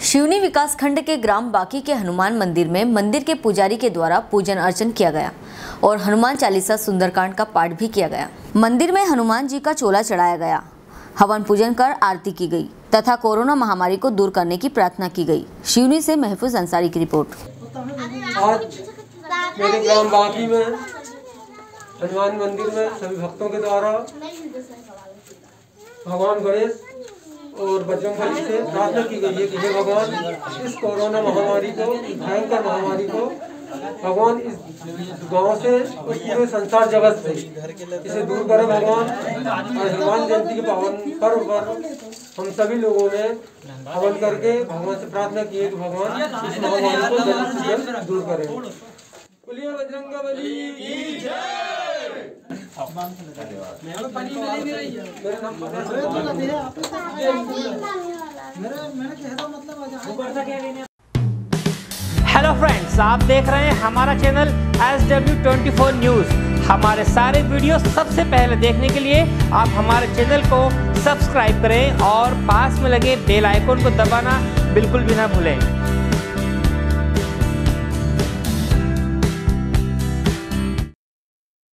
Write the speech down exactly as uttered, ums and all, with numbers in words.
शिवनी विकासखंड के ग्राम बाकी के हनुमान मंदिर में मंदिर के पुजारी के द्वारा पूजन अर्चन किया गया और हनुमान चालीसा सुंदरकांड का पाठ भी किया गया। मंदिर में हनुमान जी का चोला चढ़ाया गया, हवन पूजन कर आरती की गई तथा कोरोना महामारी को दूर करने की प्रार्थना की गई। शिवनी से महफूज अंसारी की रिपोर्ट। आज मेरे ग्राम बाकी में हनुमान मंदिर में सभी भक्तों के द्वारा भगवान गणेश और बजरंगबली से प्रार्थना की गई है कि हे भगवान, इस कोरोना महामारी को, भयंकर महामारी को भगवान इस गांव से और पूरे संसार जगत से इसे दूर करे भगवान। और हनुमान जयंती के पावन पर्व पर हम सभी लोगों ने हवन करके भगवान से प्रार्थना की है कि भगवान इस महामारी को जल्द से जल्द दूर करें। बोलिए बजरंगबली की जय। हेलो फ्रेंड्स, आप देख रहे हैं हमारा channel S W twenty four news. हमारे सारे वीडियो सबसे पहले देखने के लिए आप हमारे चैनल को सब्सक्राइब करें और पास में लगे बेल आइकन को दबाना बिल्कुल भी ना भूलें।